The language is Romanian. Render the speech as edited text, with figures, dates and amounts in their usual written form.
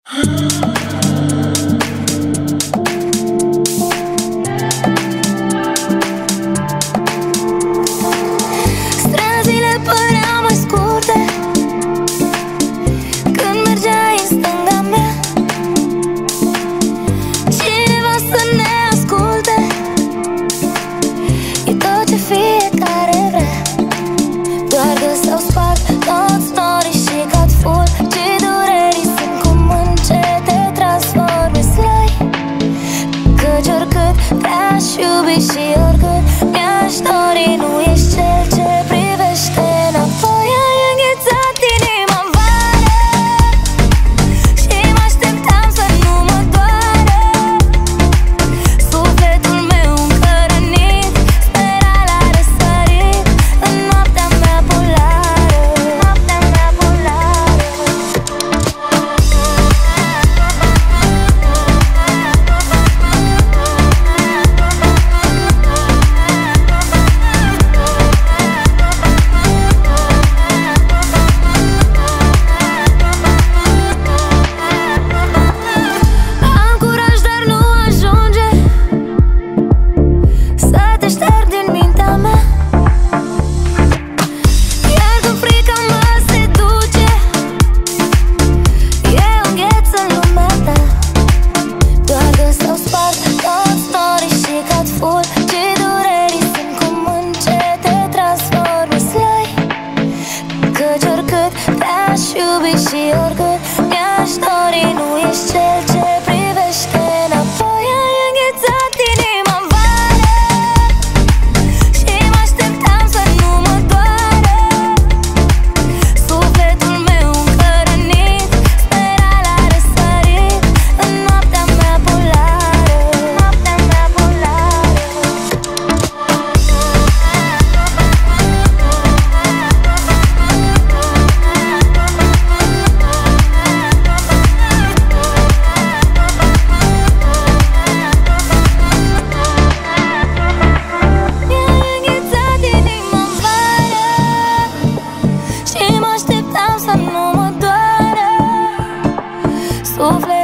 Străzile păreau mai scurte când mergeai în stânga mea. Cineva să ne asculte, e tot ce fiecare vrea. Doar că s-au spart toți norii și cad full, ce durerii sunt cum ce te transformi în slăi. Căci oricât te-aș iubi și oricât mi-aș dori, nu ești cel ce privește înapoi. Ai înghețat inima în vară și mă așteptam să nu mă doară. Sufletul meu încă rănit spera la răsărit în noaptea mea polară. Noaptea mea polară. Am curaj, dar nu ajunge să te șterg din mintea mea. Iar când frica mă seduce, eu îngheț în lumea ta. Doar că s-au spart toți norii și cad full, ce durerii sunt cum ce te transformi în slăi. Căci oricât te-aș iubi și oricât mi-aș dori, nu ești cel ce privește înapoi. Ai înghețat inima în vară și mă așteptam să nu mă doară. Sufletul meu încă rănit spera la răsărit în noaptea mea polară. Noaptea mea polară. Mi-ai înghețat inima în vară și mă așteptam să nu mă doară. Sufletul